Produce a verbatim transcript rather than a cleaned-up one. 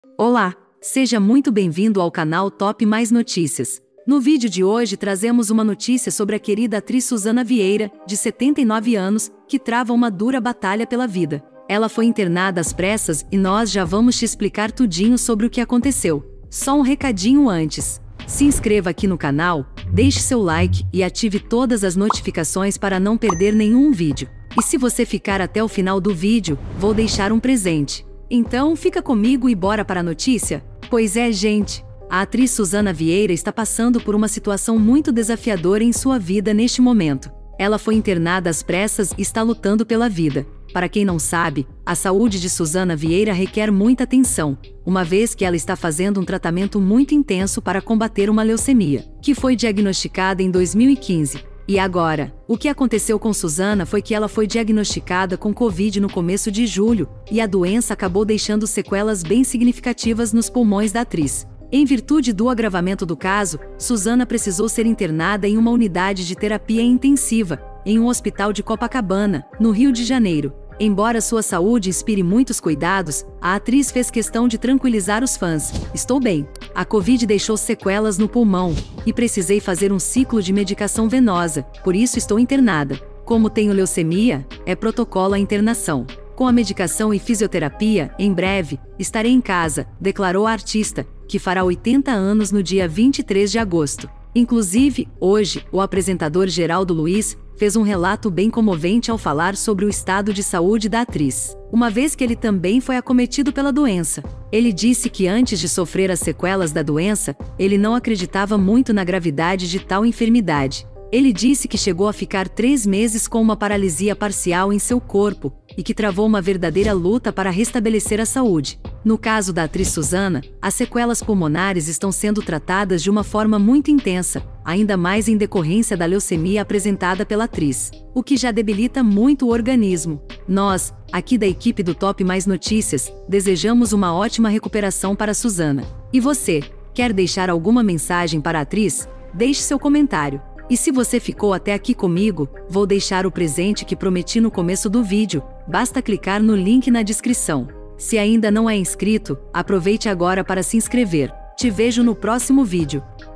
Olá, seja muito bem-vindo ao canal Top Mais Notícias. No vídeo de hoje trazemos uma notícia sobre a querida atriz Suzana Vieira, de setenta e nove anos, que trava uma dura batalha pela vida. Ela foi internada às pressas e nós já vamos te explicar tudinho sobre o que aconteceu. Só um recadinho antes. Se inscreva aqui no canal, deixe seu like e ative todas as notificações para não perder nenhum vídeo. E se você ficar até o final do vídeo, vou deixar um presente. Então fica comigo e bora para a notícia? Pois é, gente, a atriz Suzana Vieira está passando por uma situação muito desafiadora em sua vida neste momento. Ela foi internada às pressas e está lutando pela vida. Para quem não sabe, a saúde de Suzana Vieira requer muita atenção, uma vez que ela está fazendo um tratamento muito intenso para combater uma leucemia, que foi diagnosticada em dois mil e quinze. E agora, o que aconteceu com Suzana foi que ela foi diagnosticada com Covid no começo de julho, e a doença acabou deixando sequelas bem significativas nos pulmões da atriz. Em virtude do agravamento do caso, Suzana precisou ser internada em uma unidade de terapia intensiva, em um hospital de Copacabana, no Rio de Janeiro. Embora sua saúde inspire muitos cuidados, a atriz fez questão de tranquilizar os fãs. Estou bem. A Covid deixou sequelas no pulmão, e precisei fazer um ciclo de medicação venosa, por isso estou internada. Como tenho leucemia, é protocolo a internação. Com a medicação e fisioterapia, em breve, estarei em casa, declarou a artista, que fará oitenta anos no dia vinte e três de agosto. Inclusive, hoje, o apresentador Geraldo Luiz fez um relato bem comovente ao falar sobre o estado de saúde da atriz, uma vez que ele também foi acometido pela doença. Ele disse que antes de sofrer as sequelas da doença, ele não acreditava muito na gravidade de tal enfermidade. Ele disse que chegou a ficar três meses com uma paralisia parcial em seu corpo, e que travou uma verdadeira luta para restabelecer a saúde. No caso da atriz Suzana, as sequelas pulmonares estão sendo tratadas de uma forma muito intensa, ainda mais em decorrência da leucemia apresentada pela atriz, o que já debilita muito o organismo. Nós, aqui da equipe do Top Mais Notícias, desejamos uma ótima recuperação para Suzana. E você, quer deixar alguma mensagem para a atriz? Deixe seu comentário. E se você ficou até aqui comigo, vou deixar o presente que prometi no começo do vídeo, basta clicar no link na descrição. Se ainda não é inscrito, aproveite agora para se inscrever. Te vejo no próximo vídeo.